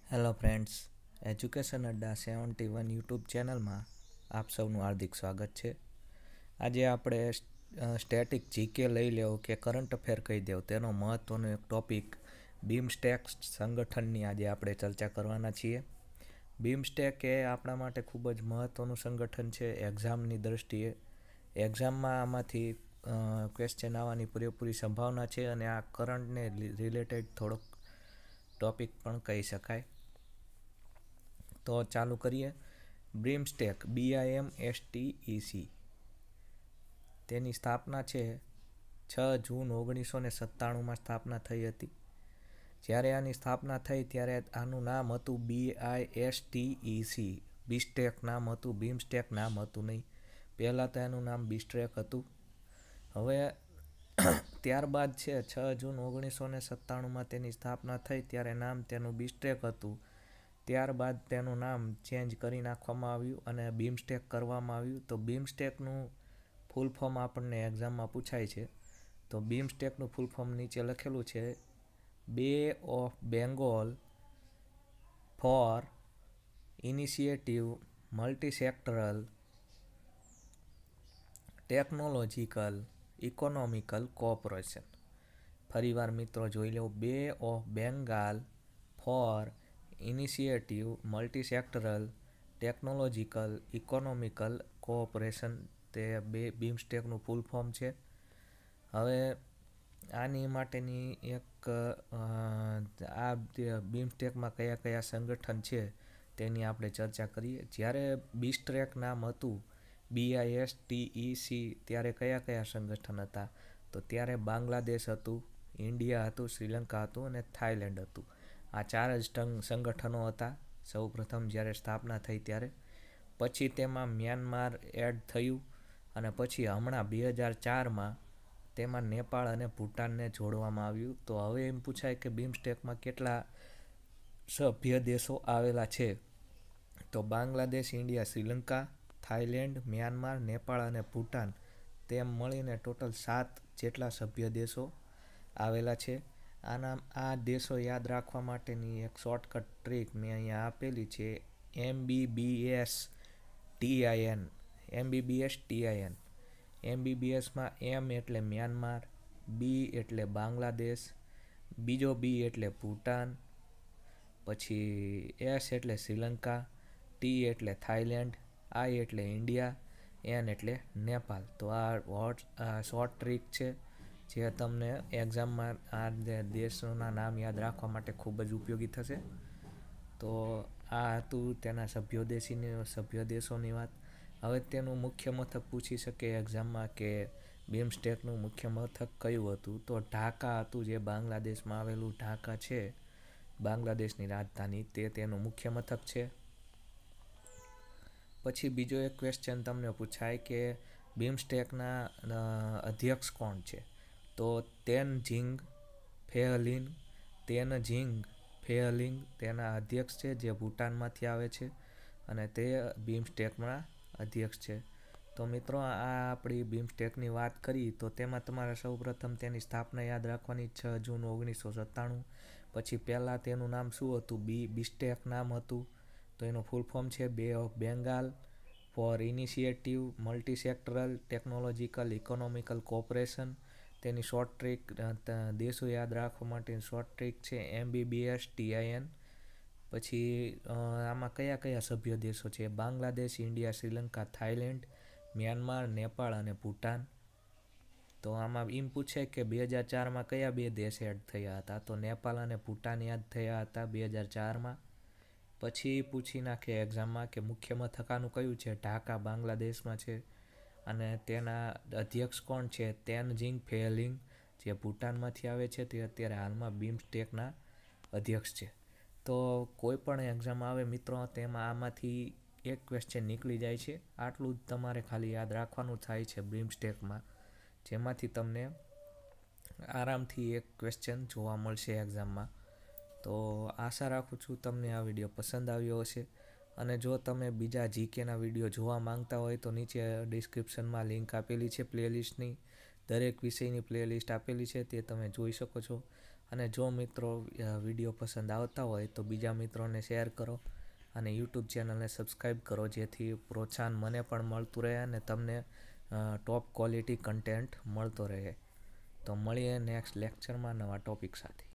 Hello friends, education અડ્ડા71 YouTube ચેનલમાં આપ સૌનું હાર્દિક સ્વાગત છે. આજે આપણે સ્ટેટિક જીકે લઈ લેવો કે કરંટ અફેર કહી દેવો તેનો મહત્ત્વનો એક ટોપિક બીમસ્ટેક સંગઠનની આજે આપણે ચર્ચા કરવાના છીએ. બીમસ્ટેક એ આપણા માટે ખૂબ જ મહત્ત્વનું સંગઠન છે એક્ઝામની દૃષ્ટિએ. એક્ઝામમાં આમાંથી ક્વેશ્ચન આવવાની પૂરેપૂરી સંભાવના છે અને આ કરંટને રિલેટેડ થોડોક ટોપિક પણ કહી શકાય. તો ચાલુ કરીએ. બીમસ્ટેક BIMSTEC તેની સ્થાપના છે 6 જૂન 1997માં સ્થાપના થઈ હતી. જ્યારે આની સ્થાપના થઈ ત્યારે આનું નામ હતું BISTEC. બીસ્ટેક નામ હતું, બીમસ્ટેક નામ હતું નહીં. પહેલાં તો એનું નામ બીસ્ટેક હતું. હવે ત્યારબાદ છે 6 જૂન 1997માં તેની સ્થાપના થઈ ત્યારે નામ તેનું બીસ્ટેક હતું. ત્યારબાદ તેનું નામ ચેન્જ કરી નાખવામાં આવ્યું અને બીમસ્ટેક કરવામાં આવ્યું. તો બીમસ્ટેકનું ફૂલ ફોર્મ આપણને એક્ઝામમાં પૂછાય છે. તો બીમસ્ટેકનું ફૂલ ફોર્મ નીચે લખેલું છે bay of Bengal for initiative multisectoral technological economical cooperation. ફરીવાર મિત્રો જોઈ લો, bay of Bengal for initiative multisectoral technological economical cooperation તે બીમસ્ટેકનું ફૂલ ફોર્મ છે. હવે આની માટેની એક આ બીમસ્ટેકમાં કયા કયા સંગઠન છે તેની આપણે ચર્ચા કરીએ. જ્યારે બીસ્ટેક નામ હતું BISTEC ત્યારે કયા કયા સંગઠન હતા? તો ત્યારે બાંગ્લાદેશ હતું, ઇન્ડિયા હતું, શ્રીલંકા હતું અને થાઈલેન્ડ હતું. આ 4 જ સંગઠનો હતા સૌપ્રથમ જ્યારે સ્થાપના થઈ ત્યારે. પછી તેમાં મ્યાનમાર એડ થયું અને પછી હમણાં 2004માં તેમાં નેપાળ અને ભૂટાનને જોડવામાં આવ્યું. તો હવે એમ પૂછાય કે બીમસ્ટેકમાં કેટલા સભ્ય દેશો આવેલા છે? તો Bangladesh, India, Sri Lanka, Thailand, Myanmar, Nepal અને ભૂટાન તેમ મળીને ટોટલ 7 જેટલા સભ્ય દેશો આવેલા છે. આ દેશો યાદ રાખવા માટેની એક શોર્ટકટ ટ્રીક મેં અહીંયા આપેલી છે, MBBS-TIN. MBBSમાં M એટલે મ્યાનમાર, B એટલે બાંગ્લાદેશ, બીજો B એટલે ભૂટાન, પછી S એટલે શ્રીલંકા, T એટલે થાઈલેન્ડ, I એટલે ઇન્ડિયા, N એટલે નેપાળ. તો આ શોર્ટ ટ્રીક છે જે તમને એક્ઝામમાં આ દેશોના નામ યાદ રાખવા માટે ખૂબ જ ઉપયોગી થશે. તો આ હતું તેના સભ્ય દેશોની વાત. હવે તેનું મુખ્ય મથક પૂછી શકે એક્ઝામમાં કે બીમસ્ટેકનું મુખ્ય મથક કયું હતું? તો ઢાકા હતું, જે બાંગ્લાદેશમાં આવેલું ઢાકા છે, બાંગ્લાદેશની રાજધાની, તે તેનું મુખ્ય મથક છે. પછી બીજો એક ક્વેશ્ચન તમને પૂછાય કે બીમસ્ટેકના અધ્યક્ષ કોણ છે? તો તેનઝિંગ ફેહલિંગ તેના અધ્યક્ષ છે, જે ભૂટાનમાંથી આવે છે અને તે બીમસ્ટેકના અધ્યક્ષ છે. તો મિત્રો, આ આપણી બીમસ્ટેકની વાત કરી. તો તેમાં તમારે સૌપ્રથમ તેની સ્થાપના યાદ રાખવાની 6 જૂન 1997. પછી પહેલાં તેનું નામ શું હતું? બીસ્ટેક નામ હતું. તો એનું ફૂલ ફોર્મ છે bay of Bengal for initiative multisectoral technological economical cooperation. તેની શોર્ટ ટ્રીક, દેશો યાદ રાખવા માટેની શોર્ટ ટ્રીક છે MBBS-TIN. પછી આમાં કયા કયા સભ્ય દેશો છે? Bangladesh, India, Sri Lanka, Thailand, Myanmar, Nepal અને ભૂટાન. તો આમાં એમ પૂછે કે 2004માં કયા 2 દેશ એડ થયા હતા? તો નેપાળ અને ભૂટાન યાદ થયા હતા 2004માં. પછી પૂછી નાખે એક્ઝામમાં કે મુખ્ય મથક આનું કયું છે? ઢાકા બાંગ્લાદેશમાં છે અને તેના અધ્યક્ષ કોણ છે? તેનઝિંગ ફેહલિંગ, જે ભૂટાનમાંથી આવે છે, તે અત્યારે હાલમાં બીમસ્ટેકના અધ્યક્ષ છે. તો કોઈ પણ એક્ઝામ આવે મિત્રો, તેમાં આમાંથી એક ક્વેશ્ચન નીકળી જાય છે. આટલું જ તમારે ખાલી યાદ રાખવાનું થાય છે બીમસ્ટેકમાં, જેમાંથી તમને આરામથી એક ક્વેશ્ચન જોવા મળશે એક્ઝામમાં. તો આશા રાખું છું તમને આ વિડીયો પસંદ આવ્યો હશે. અને જો તમે બીજા જીકેના વિડીયો જોવા માંગતા હોય તો નીચે ડિસ્ક્રિપ્શનમાં લિંક આપેલી છે પ્લેલિસ્ટની. દરેક વિષયની પ્લેલિસ્ટ આપેલી છે, તે તમે જોઈ શકો છો. અને જો મિત્રો વિડીયો પસંદ આવતા હોય તો બીજા મિત્રોને શેર કરો અને યુટ્યુબ ચેનલને સબસ્ક્રાઈબ કરો, જેથી પ્રોત્સાહન મને પણ મળતું રહે અને તમને ટોપ ક્વોલિટી કન્ટેન્ટ મળતો રહે. તો મળીએ નેક્સ્ટ લેક્ચરમાં નવા ટોપિક સાથે.